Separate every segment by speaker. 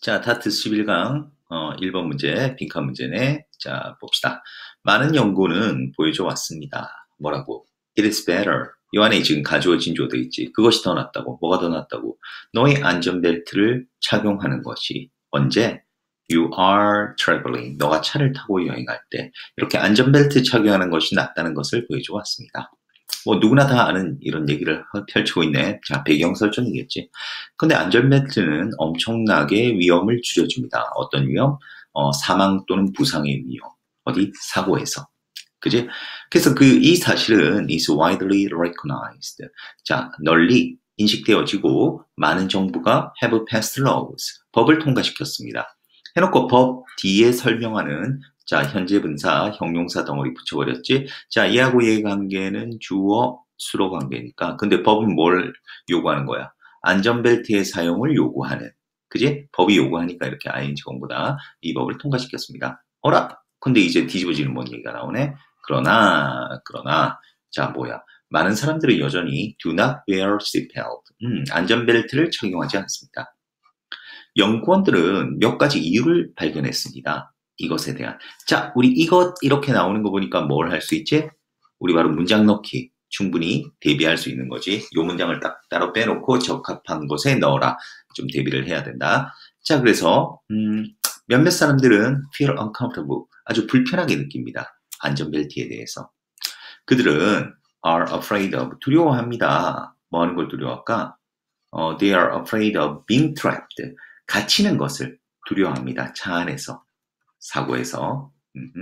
Speaker 1: 자, 다트 11강 1번 문제, 빈칸 문제네. 자, 봅시다. 많은 연구는 보여줘 왔습니다. 뭐라고? It is better. 이 안에 지금 가주어진 조도 있지. 그것이 더 낫다고. 뭐가 더 낫다고? 너의 안전벨트를 착용하는 것이 언제? You are traveling. 너가 차를 타고 여행할 때 이렇게 안전벨트 착용하는 것이 낫다는 것을 보여줘 왔습니다. 뭐 누구나 다 아는 이런 얘기를 펼치고 있네. 자, 배경 설정이겠지. 근데 안전벨트는 엄청나게 위험을 줄여줍니다. 어떤 위험? 사망 또는 부상의 위험. 어디? 사고에서. 그지? 그래서 이 사실은 is widely recognized. 자, 널리 인식되어지고 많은 정부가 have passed laws. 법을 통과시켰습니다. 해놓고 법 뒤에 설명하는 자, 현재 분사, 형용사 덩어리 붙여버렸지. 자, 얘하고 얘 관계는 주어, 수로 관계니까. 근데 법은 뭘 요구하는 거야? 안전벨트의 사용을 요구하는. 그지? 법이 요구하니까 이렇게 ing 공보다 이 법을 통과시켰습니다. 어라? 근데 이제 뒤집어지는 뭔 얘기가 나오네? 그러나, 자, 뭐야. 많은 사람들은 여전히 do not wear seatbelt. 안전벨트를 착용하지 않습니다. 연구원들은 몇 가지 이유를 발견했습니다. 이것에 대한. 자, 우리 이것 이렇게 나오는 거 보니까 뭘 할 수 있지? 우리 바로 문장 넣기. 충분히 대비할 수 있는 거지. 요 문장을 딱 따로 빼놓고 적합한 곳에 넣어라. 좀 대비를 해야 된다. 자, 그래서 몇몇 사람들은 feel uncomfortable. 아주 불편하게 느낍니다. 안전벨트에 대해서. 그들은 are afraid of. 두려워합니다. 뭐 하는 걸 두려워할까? They are afraid of being trapped. 갇히는 것을 두려워합니다. 차 안에서. 사고에서.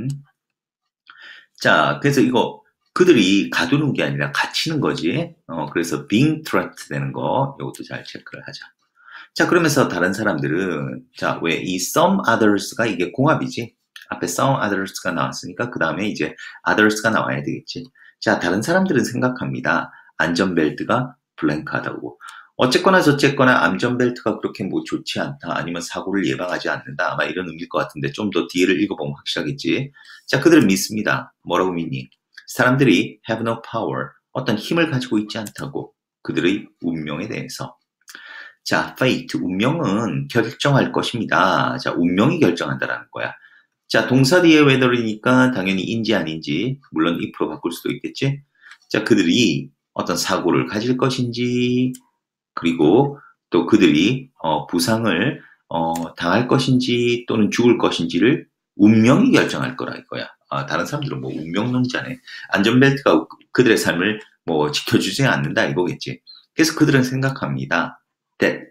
Speaker 1: 자, 그래서 이거 그들이 가두는 게 아니라 갇히는 거지. 그래서 being trapped 되는 거 이것도 잘 체크를 하자. 자, 그러면서 다른 사람들은 자, 왜 이 some others가 이게 공합이지? 앞에 some others가 나왔으니까 그 다음에 이제 others가 나와야 되겠지. 자, 다른 사람들은 생각합니다. 안전벨트가 블랭크하다고. 어쨌거나 저쨌거나 안전벨트가 그렇게 뭐 좋지 않다. 아니면 사고를 예방하지 않는다. 아마 이런 의미일 것 같은데 좀 더 뒤를 읽어보면 확실하겠지. 자, 그들은 믿습니다. 뭐라고 믿니? 사람들이 have no power. 어떤 힘을 가지고 있지 않다고. 그들의 운명에 대해서. 자, fate. 운명은 결정할 것입니다. 자, 운명이 결정한다라는 거야. 자, 동사 뒤에 whether이니까 당연히 인지 아닌지. 물론 if로 바꿀 수도 있겠지. 자, 그들이 어떤 사고를 가질 것인지 그리고 또 그들이 부상을 당할 것인지 또는 죽을 것인지를 운명이 결정할 거라 이거야. 다른 사람들은 뭐 운명론자네. 안전벨트가 그들의 삶을 뭐 지켜주지 않는다 이거겠지. 그래서 그들은 생각합니다. that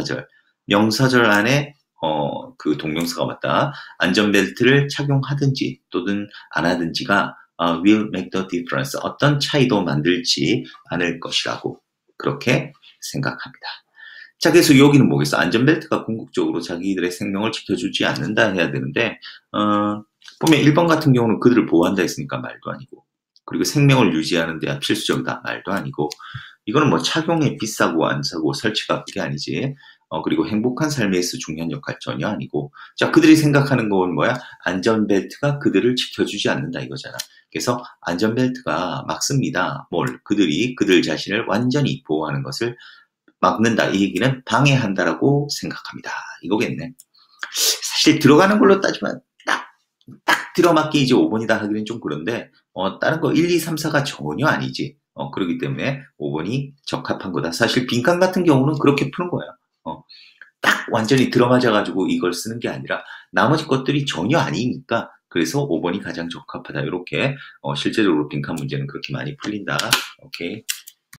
Speaker 1: 명사절 안에 그 동명사가 왔다. 안전벨트를 착용하든지 또는 안 하든지가 will make the difference. 어떤 차이도 만들지 않을 것이라고 그렇게 생각합니다. 자, 그래서 여기는 뭐겠어? 안전벨트가 궁극적으로 자기들의 생명을 지켜주지 않는다 해야 되는데 보면 1번 같은 경우는 그들을 보호한다 했으니까 말도 아니고 그리고 생명을 유지하는 데야 필수적이다 말도 아니고 이거는 뭐 착용에 비싸고 안 사고 설치가 그게 아니지. 그리고 행복한 삶에 있어 중요한 역할 전혀 아니고 자, 그들이 생각하는 건 뭐야? 안전벨트가 그들을 지켜주지 않는다 이거잖아. 그래서 안전벨트가 막습니다. 그들이 그들 자신을 완전히 보호하는 것을 막는다. 이 얘기는 방해한다라고 생각합니다. 이거겠네. 사실 들어가는 걸로 따지면 딱 들어맞기 이제 5번이다 하기는 좀 그런데 다른 거 1, 2, 3, 4가 전혀 아니지. 그렇기 때문에 5번이 적합한 거다. 사실 빈칸 같은 경우는 그렇게 푸는 거야. 딱 완전히 들어맞아가지고 이걸 쓰는 게 아니라 나머지 것들이 전혀 아니니까 그래서 5번이 가장 적합하다. 이렇게 실제적으로 빈칸 문제는 그렇게 많이 풀린다. 오케이.